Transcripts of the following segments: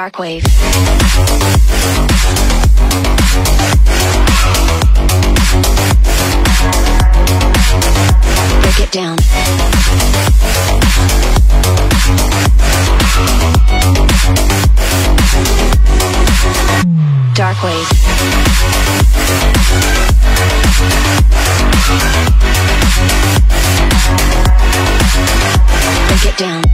Dark wave. Break it down. Dark wave. Break it down.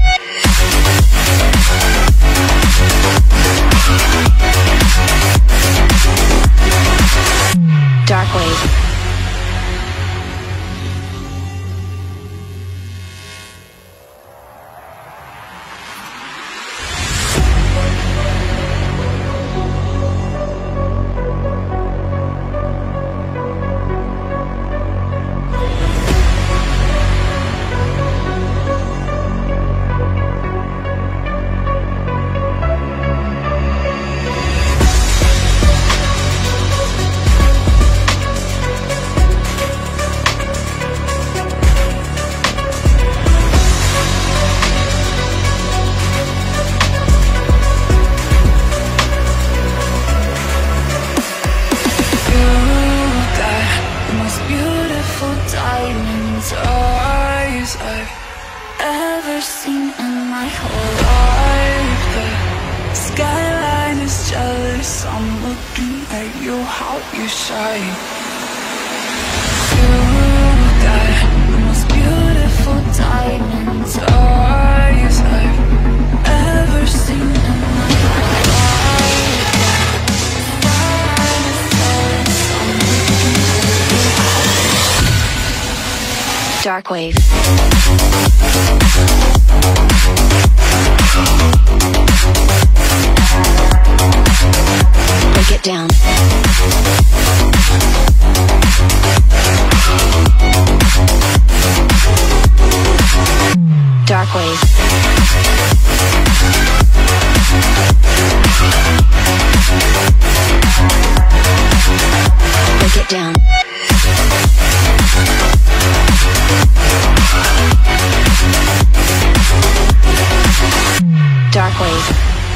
Dark wave. Eyes I've ever seen in my whole life. The skyline is jealous. I'm looking at you, how you shine. You got the most beautiful diamonds eyes I've ever seen in my whole life. Dark wave. Break it down. Dark wave. Break it down. Dark wave.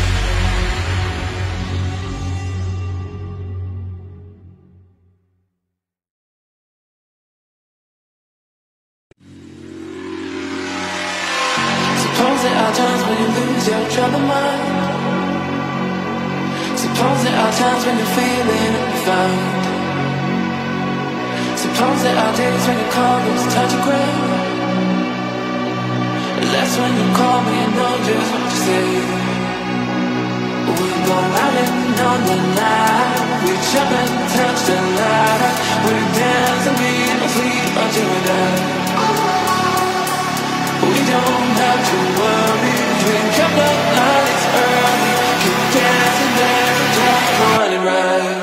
Suppose there are times when you lose your troubled mind. Suppose there are times when you're feeling fine. Suppose there are days when you call lose touch of ground. That's when you call me and know just what to say. We go out and on the night. We jump and touch the light. We dance and be asleep until we die. We don't have to worry. Drink up the lights early. Keep dancing there and just running right.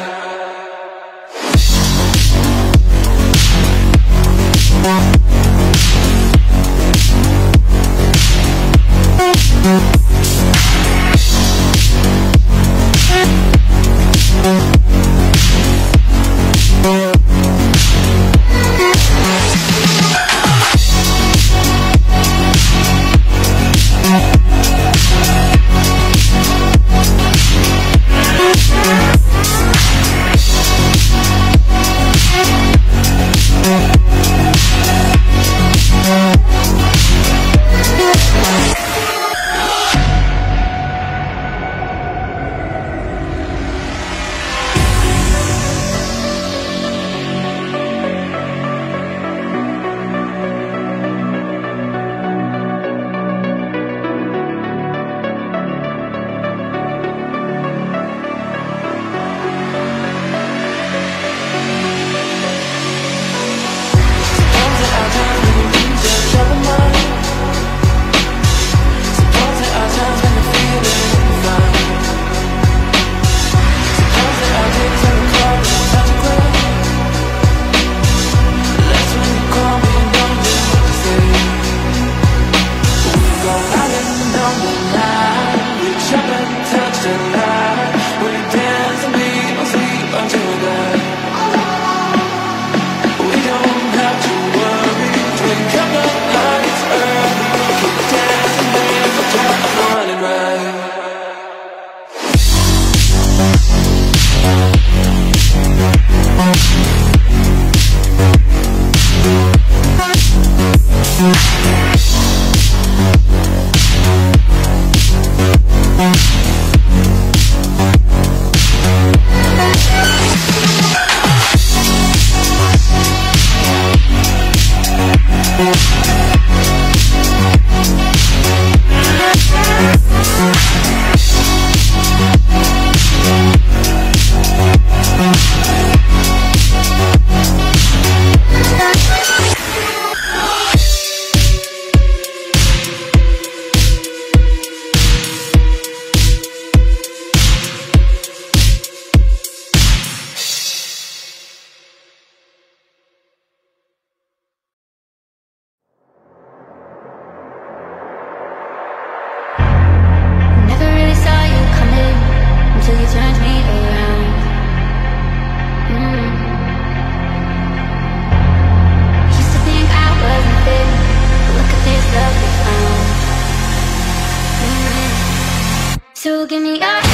give me your